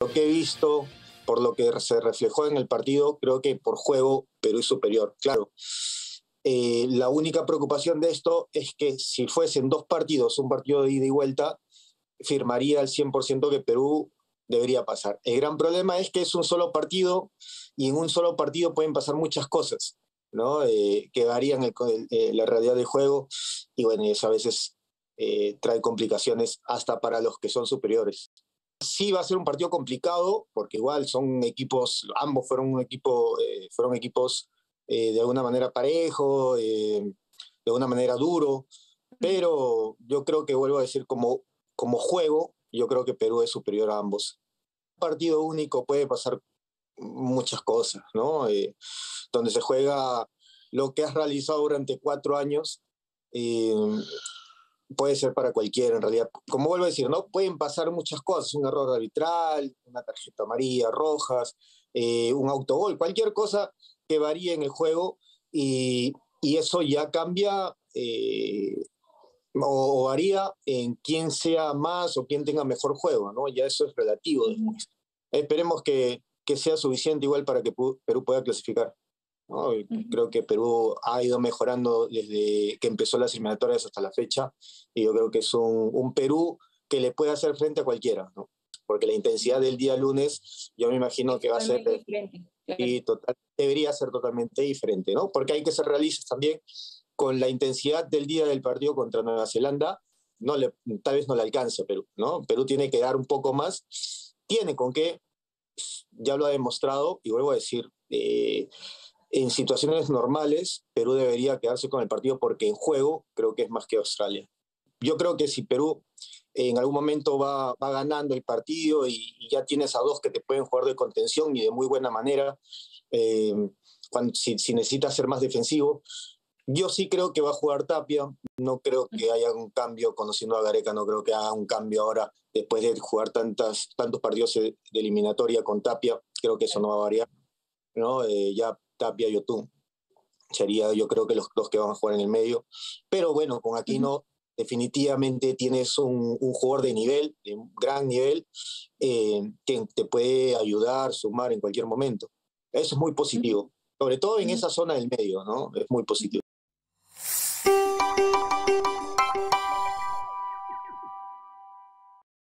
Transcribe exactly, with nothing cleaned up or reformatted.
Lo que he visto, por lo que se reflejó en el partido, creo que por juego Perú es superior. Claro, eh, la única preocupación de esto es que si fuesen dos partidos, un partido de ida y vuelta, firmaría al cien por ciento que Perú debería pasar. El gran problema es que es un solo partido y en un solo partido pueden pasar muchas cosas, ¿no? Eh, que varían el, el, la realidad del juego y bueno, eso a veces eh, trae complicaciones hasta para los que son superiores. Sí va a ser un partido complicado porque igual son equipos, ambos fueron un equipo, eh, fueron equipos eh, de alguna manera parejo, eh, de alguna manera duro, pero yo creo que vuelvo a decir como, como juego, yo creo que Perú es superior a ambos. Un partido único puede pasar muchas cosas, ¿no? Eh, donde se juega lo que has realizado durante cuatro años, eh, puede ser para cualquiera en realidad. Como vuelvo a decir, ¿no? Pueden pasar muchas cosas, un error arbitral, una tarjeta amarilla, rojas, eh, un autogol, cualquier cosa que varíe en el juego y, y eso ya cambia eh, o, o varía en quién sea más o quién tenga mejor juego, ¿no? Ya eso es relativo después. Esperemos que, que sea suficiente igual para que Perú pueda clasificar, ¿no? Uh-huh. Creo que Perú ha ido mejorando desde que empezó las eliminatorias hasta la fecha y yo creo que es un, un Perú que le puede hacer frente a cualquiera, ¿no? Porque la intensidad del día lunes yo me imagino que va a ser diferente, claro. Y total, debería ser totalmente diferente, ¿no? Porque hay que ser realistas también con la intensidad del día del partido contra Nueva Zelanda, no le, tal vez no le alcance a Perú, ¿no? Perú tiene que dar un poco más, tiene con qué, ya lo ha demostrado, y vuelvo a decir, eh, en situaciones normales, Perú debería quedarse con el partido porque en juego creo que es más que Australia. Yo creo que si Perú en algún momento va, va ganando el partido y, y ya tienes a dos que te pueden jugar de contención y de muy buena manera, eh, cuando, si, si necesitas ser más defensivo, yo sí creo que va a jugar Tapia, no creo que haya un cambio, conociendo a Gareca, no creo que haga un cambio ahora después de jugar tantas, tantos partidos de eliminatoria con Tapia, creo que eso no va a variar, ¿no? Eh, ya Tapia y Yotún sería yo creo que los dos que van a jugar en el medio, pero bueno, con Aquino uh-huh. definitivamente tienes un, un jugador de nivel, de gran nivel, eh, que te puede ayudar, sumar en cualquier momento. Eso es muy positivo, sobre todo en esa zona del medio, ¿no? Es muy positivo.